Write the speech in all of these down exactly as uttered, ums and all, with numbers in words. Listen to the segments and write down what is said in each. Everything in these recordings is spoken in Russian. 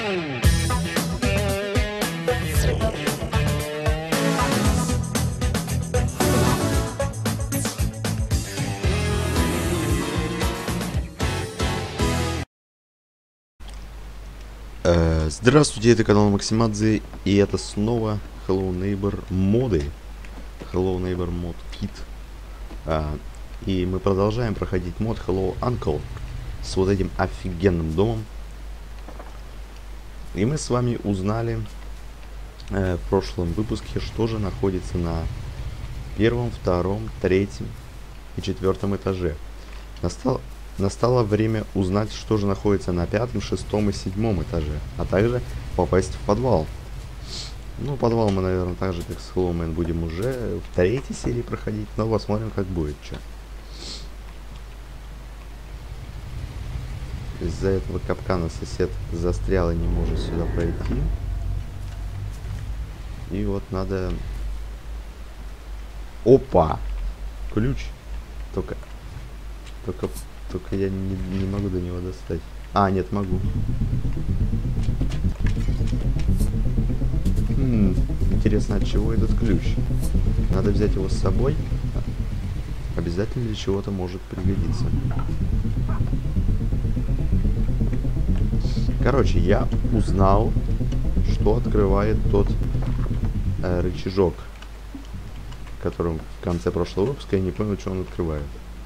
Здравствуйте, это канал Максимадзе, и это снова Hello Neighbor моды. Hello Neighbor Mod Kit. А, и мы продолжаем проходить мод Hello Uncle с вот этим офигенным домом. И мы с вами узнали э, в прошлом выпуске, что же находится на первом, втором, третьем и четвертом этаже. Настал... Настало время узнать, что же находится на пятом, шестом и седьмом этаже, а также попасть в подвал. Ну, подвал мы, наверное, так же, как с Hello Man, будем уже в третьей серии проходить, но посмотрим, как будет, что. Из-за этого капкана сосед застрял и не может сюда пройти. И вот надо... Опа! Ключ! Только... Только... Только я не, не могу до него достать. А, нет, могу. Хм, интересно, от чего этот ключ? Надо взять его с собой. Обязательно для чего-то может пригодиться. Короче, я узнал, что открывает тот э, рычажок, которым в конце прошлого выпуска я не понял, что он открывает.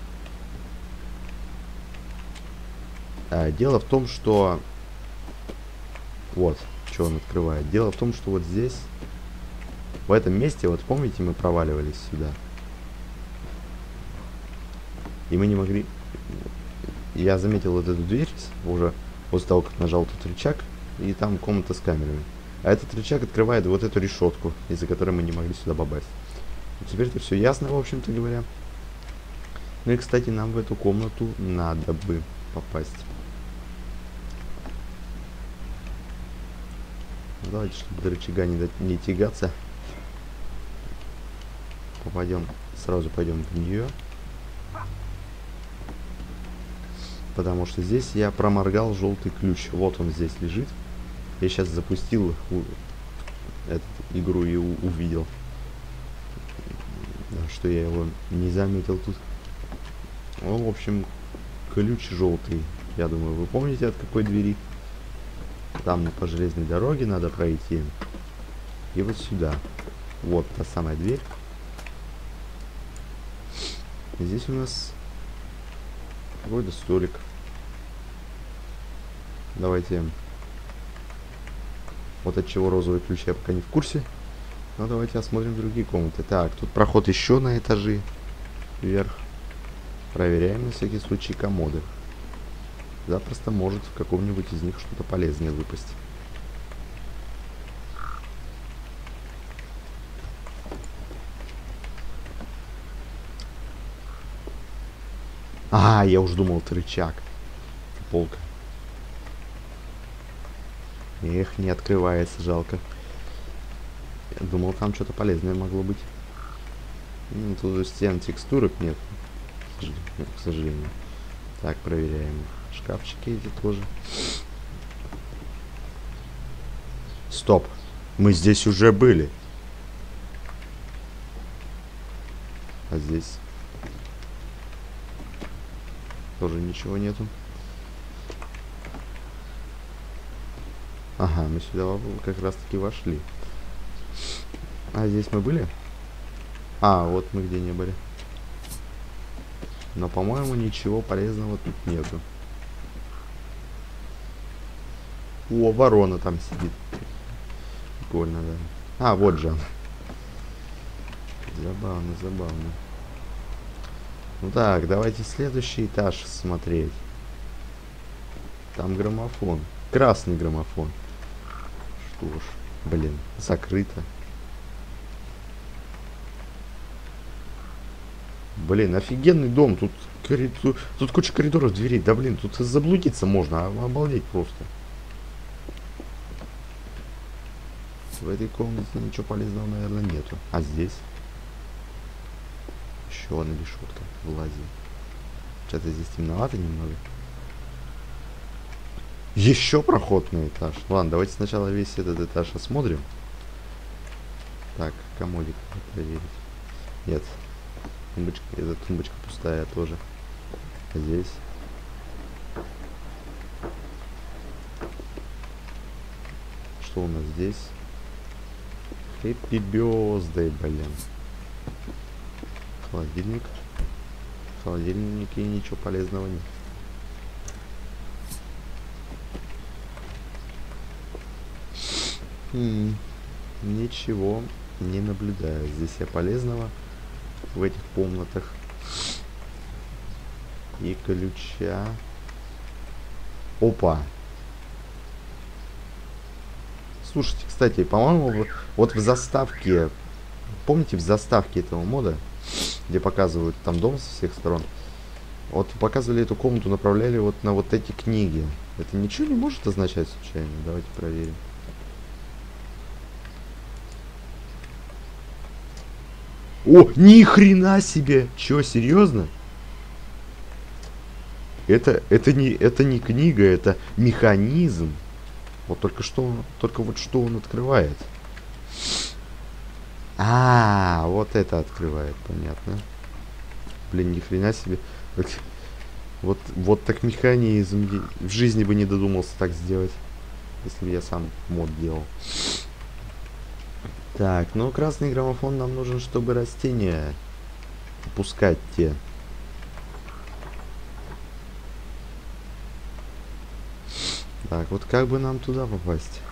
Дело в том, что... Вот, что он открывает. Дело в том, что вот здесь, в этом месте, вот помните, мы проваливались сюда. И мы не могли... Я заметил вот эту дверь уже после того, как нажал тут рычаг, и там комната с камерами. А этот рычаг открывает вот эту решетку, из-за которой мы не могли сюда попасть. Теперь-то все ясно, в общем-то говоря. Ну и, кстати, нам в эту комнату надо бы попасть. Давайте, чтобы до рычага не, до... не тягаться, попадем, сразу пойдем в нее. Потому что здесь я проморгал желтый ключ. Вот он здесь лежит. Я сейчас запустил у... эту игру и у... увидел, что я его не заметил тут. Ну, в общем, ключ желтый. Я думаю, вы помните, от какой двери. Там по железной дороге надо пройти. И вот сюда. Вот та самая дверь. И здесь у нас какой-то столик. Давайте. Вот от чего розовый ключ я пока не в курсе. Но давайте осмотрим другие комнаты. Так, тут проход еще на этажи вверх. Проверяем на всякий случай комоды. Запросто может в каком-нибудь из них что-то полезное выпасть. А, я уж думал, это рычаг. Полка. Эх, не открывается, жалко. Я думал, там что-то полезное могло быть. Ну, тут же стен текстурок нет, к сожалению. Так, проверяем. Шкафчики эти тоже. Стоп. Мы здесь уже были. А здесь тоже ничего нету. Ага, мы сюда как раз таки вошли. А здесь мы были? А, вот мы где не были. Но, по-моему, ничего полезного тут нету. О, ворона там сидит. Прикольно, да. А, вот же она. Забавно, забавно. Ну так, давайте следующий этаж смотреть. Там граммофон. Красный граммофон. Что ж, блин, закрыто. Блин, офигенный дом. Тут, тут, тут куча коридоров, дверей. Да блин, тут заблудиться можно. Обалдеть просто. В этой комнате ничего полезного, наверное, нету. А здесь? Еще одна решетка в лазе. Что-то здесь темновато немного. Еще проход на этаж. Ладно, давайте сначала весь этот этаж осмотрим. Так, комодик проверить. Нет. Тумбочка, эта тумбочка пустая тоже. А здесь. Что у нас здесь? Happy birthday, блин. Холодильник. В холодильнике ничего полезного нет. Хм, ничего не наблюдаю. Здесь я полезного в этих комнатах. И ключа. Опа. Слушайте, кстати, по-моему, вот в заставке, помните, в заставке этого мода, где показывают там дом со всех сторон, вот показывали эту комнату, направляли вот на вот эти книги. Это ничего не может означать случайно? Давайте проверим. О, ни хрена себе! Чё, серьезно? Это, это не, это не книга, это механизм. Вот только что, только вот что он открывает. А, вот это открывает, понятно. Блин, ни хрена себе. Вот, вот так механизм. В жизни бы не додумался так сделать, если бы я сам мод делал. Так, ну красный граммофон нам нужен, чтобы растения пускать те. Так, вот как бы нам туда попасть?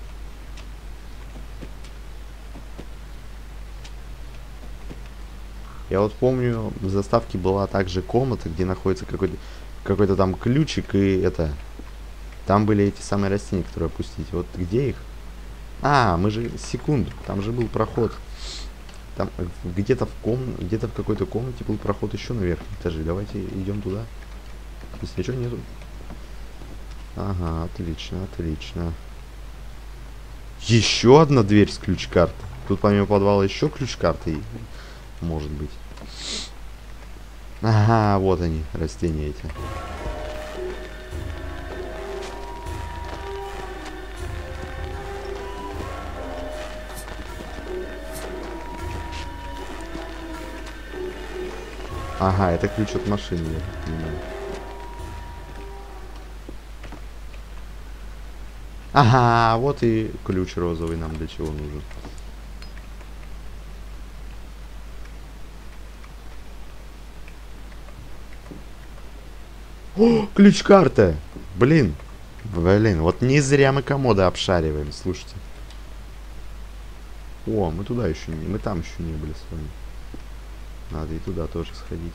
Я вот помню, в заставке была также комната, где находится какой-то какой-то там ключик, и это... Там были эти самые растения, которые опустить. Вот где их? А, мы же... Секунду, там же был проход. Там где-то в ком... где-то в какой-то комнате был проход еще на верхнем этаже. Давайте идем туда. Если ничего нету. Ага, отлично, отлично. Еще одна дверь с ключ-карты. Тут помимо подвала еще ключ-карты может быть. Ага, вот они, растения эти. Ага, это ключ от машины, я понимаю. Ага, вот и ключ розовый нам для чего нужен. О, ключ-карта! Блин. Блин, вот не зря мы комоды обшариваем, слушайте. О, мы туда еще не... Мы там еще не были с вами. Надо и туда тоже сходить.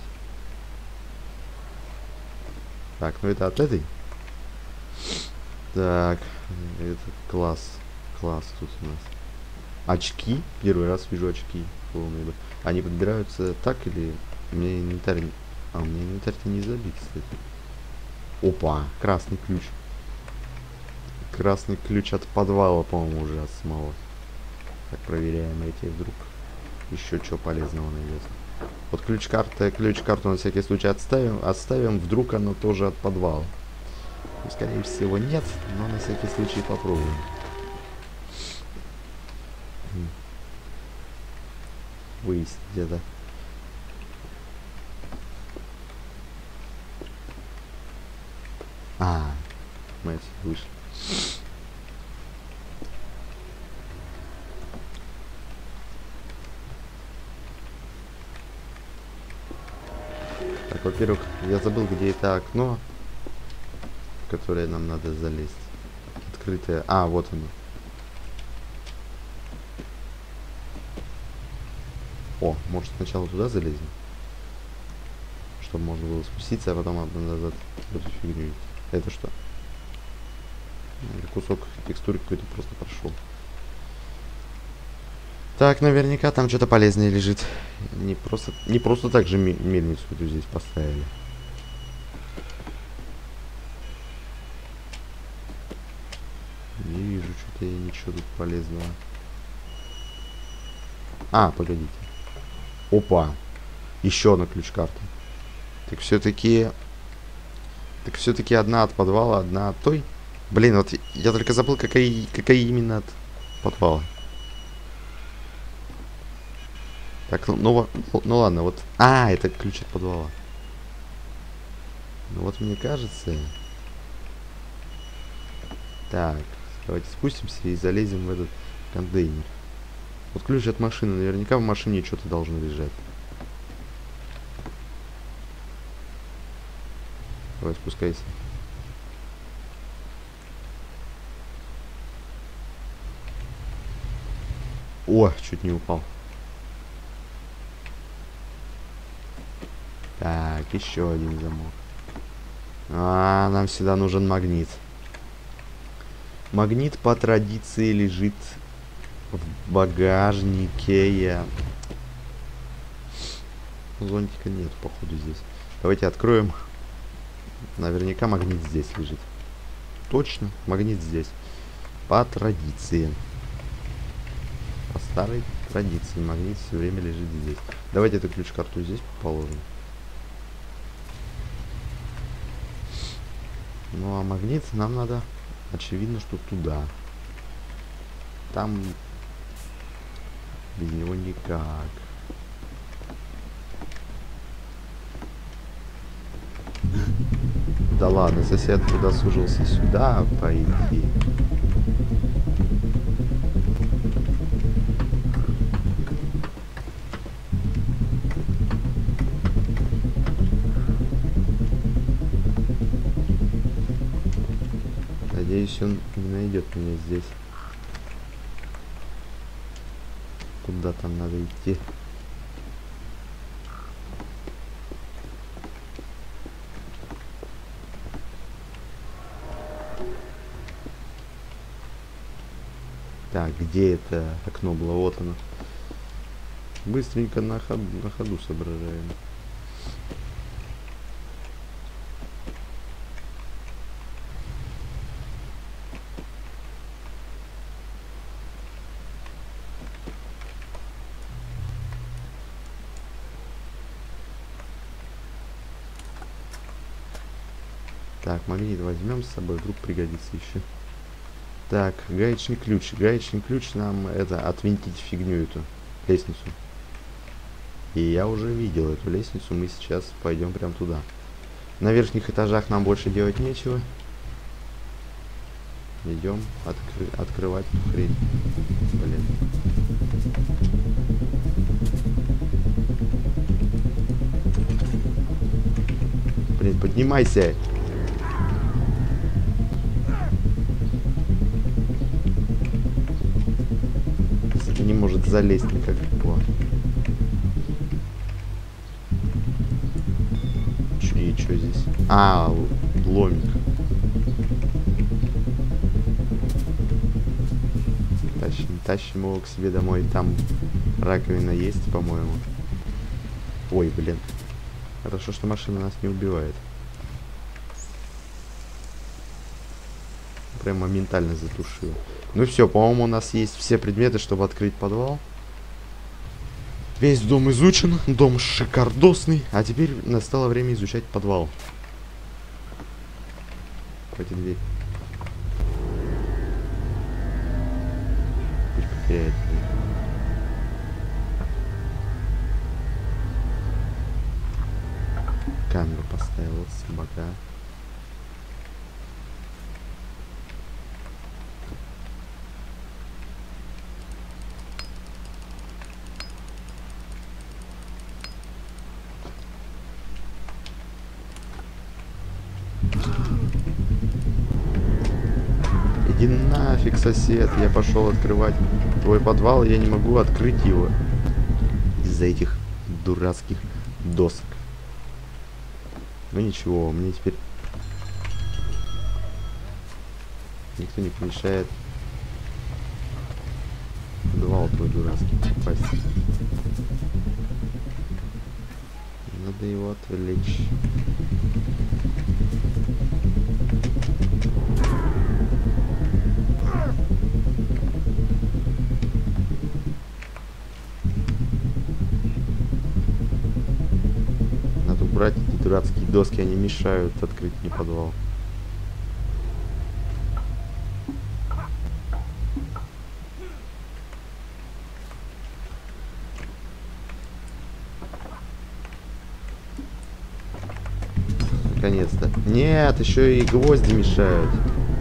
Так, ну это от этой. Так, это класс. Класс тут у нас. Очки. Первый раз вижу очки. Полные. Они подбираются так или... У меня инвентарь... А, у меня инвентарь-то не забит, кстати. Опа, красный ключ. Красный ключ от подвала, по-моему, уже от самого. Так, проверяем эти, вдруг еще что полезного найдется. Вот ключ-карта, ключ-карту на всякий случай отставим, отставим, вдруг оно тоже от подвала. Ну, скорее всего, нет, но на всякий случай попробуем. Выяснить где-то. А, мы отсюда вышли. Так, во-первых, я забыл, где это окно, в которое нам надо залезть. Открытое. А, вот оно. О, может сначала туда залезем? Чтобы можно было спуститься, а потом назад эту фигню. Это что? Кусок текстуры какой-то просто прошел. Так, наверняка там что-то полезное лежит. Не просто, не просто так же мельницу эту здесь поставили. Не вижу что-то я ничего тут полезного. А, погодите. Опа. Еще одна ключ-карта. Так все-таки... Так все-таки одна от подвала, одна от той. Блин, вот я только забыл, какая, какая именно от подвала. Так, ну, ну, ну ладно, вот... А, это ключ от подвала. Ну вот мне кажется... Так, давайте спустимся и залезем в этот контейнер. Вот ключ от машины. Наверняка в машине что-то должно лежать. Давай, спускайся. О, чуть не упал. Так, еще один замок. А, нам сюда нужен магнит. Магнит по традиции лежит в багажнике. Я... Зонтика нет, походу, здесь. Давайте откроем. Наверняка магнит здесь лежит. Точно, магнит здесь. По традиции. По старой традиции магнит все время лежит здесь. Давайте эту ключ-карту здесь положим. Ну а магнит нам надо, очевидно, что туда. Там без него никак. Да ладно, сосед туда сужился сюда пойти. Надеюсь, он не найдет меня здесь. Куда там надо идти? Так, где это окно было? Вот оно. Быстренько на ходу, на ходу соображаем. Так, магнит возьмем с собой, вдруг пригодится еще. Так, гаечный ключ. Гаечный ключ нам это отвинтить фигню эту лестницу. И я уже видел эту лестницу, мы сейчас пойдем прям туда. На верхних этажах нам больше делать нечего. Идем откры открывать эту хрень. Блин. Блин, поднимайся! Не может залезть никак. И что здесь? А, ломик. Тащим, тащим его к себе домой. Там раковина есть, по-моему. Ой, блин. Хорошо, что машина нас не убивает. Прям моментально затушила. Ну все, по-моему, у нас есть все предметы, чтобы открыть подвал. Весь дом изучен, дом шикардосный. А теперь настало время изучать подвал. Давайте дверь. Пусть потеряет. Камеру поставил, вот собака. Иди нафиг, сосед, я пошел открывать твой подвал, и я не могу открыть его из-за этих дурацких досок. Ну ничего, мне теперь никто не помешает в подвал твой дурацкий попасть. Надо его отвлечь. Брать эти дурацкие доски, они мешают открыть мне подвал. Наконец-то. Нет, еще и гвозди мешают.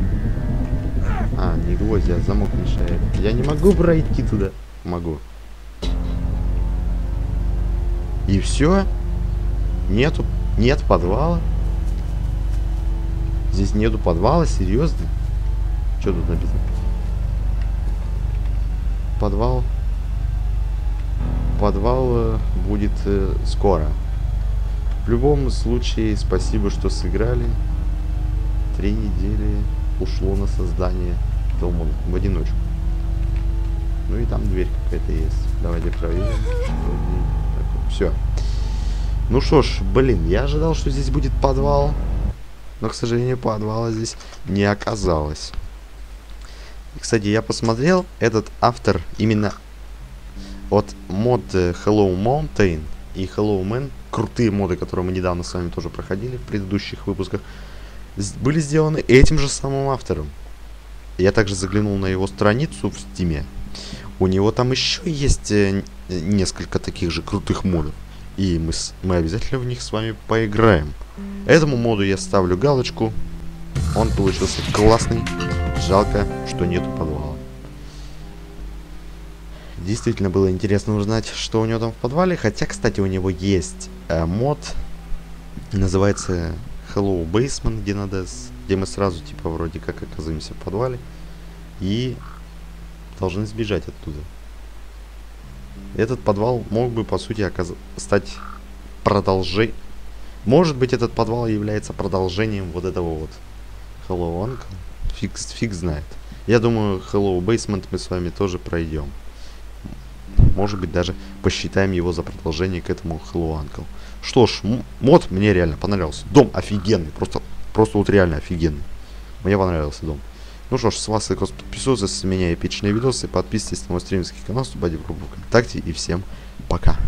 А, не гвозди, а замок мешает. Я не могу пройти туда. Могу. И все? Нету. Нет подвала? Здесь нету подвала? Серьезно? Что тут написано? Подвал. Подвал э, будет э, скоро. В любом случае, спасибо, что сыграли. Три недели ушло на создание дома в одиночку. Ну и там дверь какая-то есть. Давайте проверим. Все. Ну что ж, блин, я ожидал, что здесь будет подвал. Но, к сожалению, подвала здесь не оказалось. И, кстати, я посмотрел, этот автор именно от мод Hello Mountain и Hello Man, крутые моды, которые мы недавно с вами тоже проходили в предыдущих выпусках, были сделаны этим же самым автором. Я также заглянул на его страницу в Steam. У него там еще есть несколько таких же крутых модов. И мы, с, мы обязательно в них с вами поиграем. Этому моду я ставлю галочку. Он получился классный. Жалко, что нету подвала. Действительно было интересно узнать, что у него там в подвале. Хотя, кстати, у него есть э, мод. Называется Hello Basement, где надо, где мы сразу типа вроде как оказываемся в подвале. И должны сбежать оттуда. Этот подвал мог бы, по сути, оказ... стать продолжением. Может быть, этот подвал является продолжением вот этого вот Hello Uncle. Фиг, фиг знает. Я думаю, Hello Basement мы с вами тоже пройдем. Может быть, даже посчитаем его за продолжение к этому Hello Uncle. Что ж, мод мне реально понравился. Дом офигенный. Просто, просто вот реально офигенный. Мне понравился дом. Ну что ж, с вас лайкос, подписывайтесь, с меня эпичные видосы, подписывайтесь на мой стримерский канал, вступайте в группу ВКонтакте и всем пока.